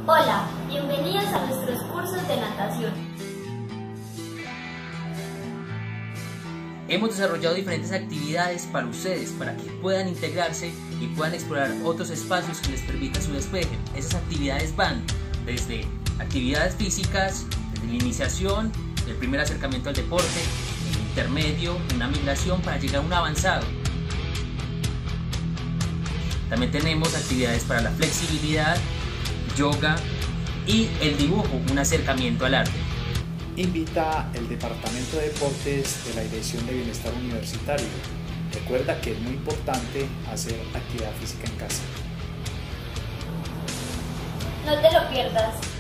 Hola, bienvenidos a nuestros cursos de natación. Hemos desarrollado diferentes actividades para ustedes, para que puedan integrarse y puedan explorar otros espacios que les permitan su despeje. Esas actividades van desde actividades físicas, desde la iniciación, el primer acercamiento al deporte, el intermedio, una migración para llegar a un avanzado. También tenemos actividades para la flexibilidad, yoga y el dibujo, un acercamiento al arte. Invita el Departamento de Deportes de la Dirección de Bienestar Universitario. Recuerda que es muy importante hacer actividad física en casa. No te lo pierdas.